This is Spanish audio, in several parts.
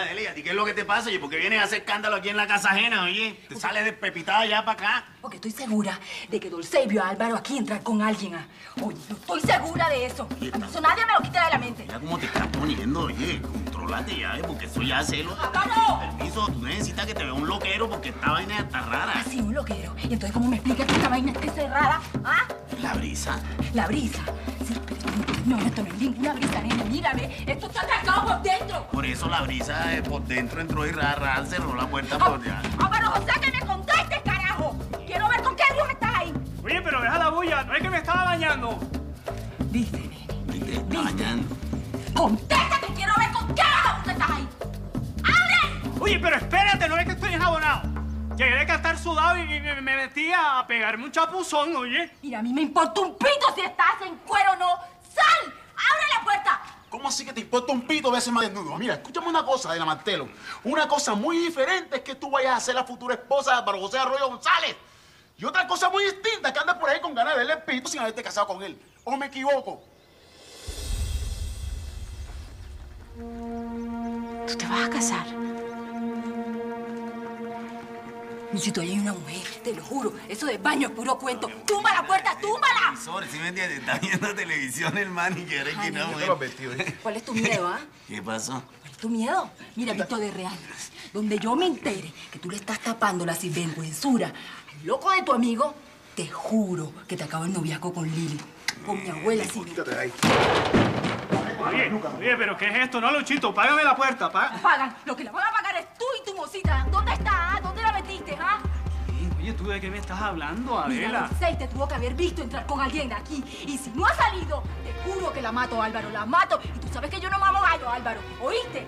Delia, ¿y qué es lo que te pasa? ¿Y por qué vienes a hacer escándalo aquí en la casa ajena, oye? ¿Te sales despepitada ya para acá? Porque estoy segura de que Dulce vio a Álvaro aquí entrar con alguien. Oye, yo estoy segura de eso. A mí eso nadie me lo quita de la mente. Mira cómo te estás poniendo, oye. Contrólate ya, porque eso ya celo. ¡Álvaro! Permiso, tú necesitas que te vea un loquero porque esta vaina está rara. Ah, sí, un loquero. Y entonces, ¿cómo me explicas que esta vaina esté cerrada? ¿Ah? La brisa. La brisa. Sí, pero no, esto no es ninguna brisa, nene. Mírame. Esto está atracado por dentro. Por eso la brisa por dentro entró y cerró la puerta por allá. Álvaro José, que me contestes, carajo. Quiero ver con qué Dios estás ahí. Oye, pero deja la bulla. No es que me estaba bañando. ¿Viste, nene? ¿Viste? Está bañando. ¡Contesta que quiero ver con qué tú estás ahí! ¡Abre! Oye, pero espérate, no es que estoy enjabonado. Llegué de estar sudado y me metí a pegarme un chapuzón, oye. Mira, a mí me importa un pito si estás en cuero o no. ¡Sal! ¡Abre la puerta! ¿Cómo así que te importa un pito verse más desnudo? Mira, escúchame una cosa, de la Martelo. Una cosa muy diferente es que tú vayas a ser la futura esposa de Álvaro José Arroyo González. Y otra cosa muy distinta es que andes por ahí con ganas de verle el pito sin haberte casado con él. ¿O me equivoco? ¿Tú te vas a casar? Luisito, ahí hay una mujer, te lo juro. Eso de baño es puro cuento. ¡Tumba la puerta, túmbala! Televisor, ¿sí me entiendes? Está viendo televisión el man y quiere que no, güey. ¿Cuál es tu miedo, ah? ¿Qué pasó? ¿Cuál es tu miedo? Mira, visto de real. Donde yo me entere que tú le estás tapando la sinvergüenzura al loco de tu amigo, te juro que te acabo el noviazgo con Lili. Con mi abuela, sí. Quítate de ahí. Oye, pero ¿qué es esto? No, Luchito, págame la puerta, Pagan. Lo que la van a pagar es tú y tu mosita. ¿Dónde está? ah? ¿Dónde la metiste, ah? Oye, ¿tú de qué me estás hablando, Mira, Adela? Dulce te tuvo que haber visto entrar con alguien de aquí. Y si no ha salido, te juro que la mato, Álvaro, la mato. Y tú sabes que yo no mamo gallo, Álvaro. ¿Oíste?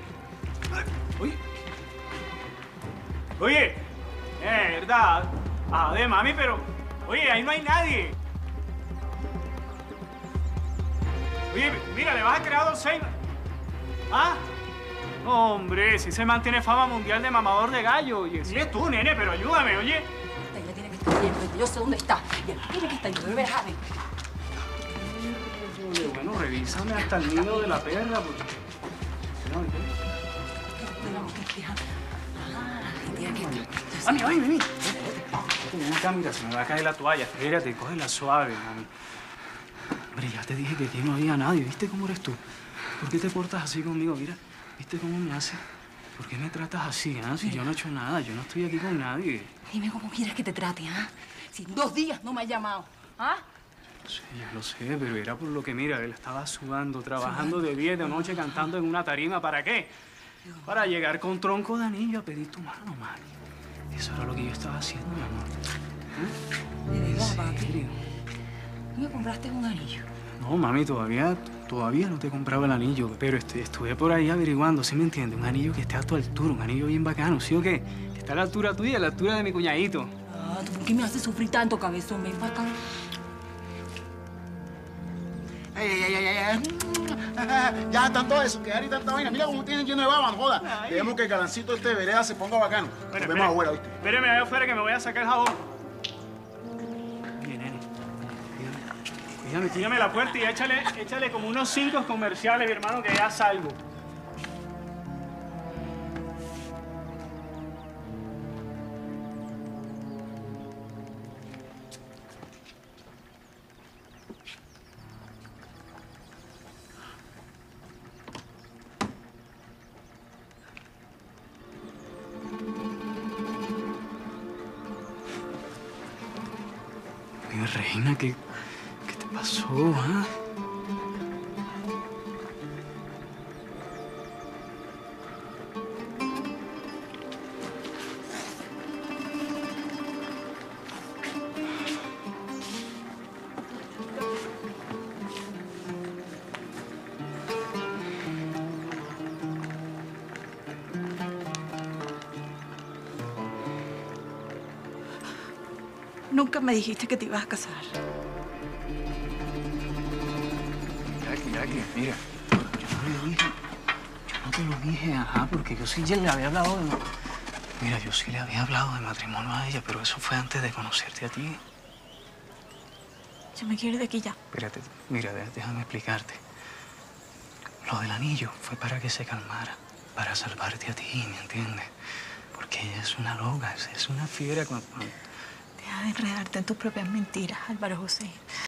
Oye, verdad. De mami, pero... Oye, ahí no hay nadie. Oye, mira, le vas a crear a Dulce. ¿Ah? Hombre, si se mantiene fama mundial de mamador de gallo. Y sí es tú, nene, pero ayúdame, oye. Ella tiene que estar bien, porque yo sé dónde está. Y él tiene que estar, yo debe dejar. Bueno, revísame hasta el nido de la perra, porque... Mami. Ven acá, mira, se me va a caer la toalla. Espérate, cógela suave, mami. Hombre, ya te dije que aquí no había nadie. ¿Viste cómo eres tú? ¿Por qué te portas así conmigo? Mira, ¿viste cómo me haces? ¿Por qué me tratas así, ah? Si yo no he hecho nada, yo no estoy aquí con nadie. Dime cómo quieres que te trate, ¿ah? Si en 2 días no me has llamado, ¿ah? Sí, ya lo sé, pero era por lo que, mira, él estaba sudando, trabajando de día y de noche, cantando en una tarima. ¿Para qué? Para llegar con tronco de anillo a pedir tu mano, mami. Eso era lo que yo estaba haciendo, mi amor. ¿De verdad, papi? serio? ¿No me compraste un anillo? No, mami, todavía no te compraba el anillo, pero estuve por ahí averiguando, ¿sí me entiendes? Un anillo que esté a tu altura, un anillo bien bacano, ¿sí o qué? Que está a la altura tuya, a la altura de mi cuñadito. Ah, ¿tú por qué me haces sufrir tanto, cabezón? Ven para acá. Ya, tanto eso, quedar y tanta vaina. Mira cómo tienen lleno de baba, no joda. Queremos que el galancito este de vereda se ponga bacano. Nos vemos afuera, ¿viste? Espérame allá afuera que me voy a sacar el jabón. Oye, nene, cuídame la puerta y échale como unos 5 comerciales, mi hermano, que ya salgo. Oye, reina, ¿qué te pasó, ah? Nunca me dijiste que te ibas a casar. Jackie, mira. Yo no te lo dije, ajá, porque yo sí ya le había hablado de... Mira, yo sí le había hablado de matrimonio a ella, pero eso fue antes de conocerte a ti. Yo me quiero ir de aquí ya. Espérate, mira, déjame explicarte. Lo del anillo fue para que se calmara. para salvarte a ti, ¿me entiendes? Porque ella es una loca, es una fiera. Deja de enredarte en tus propias mentiras, Álvaro José.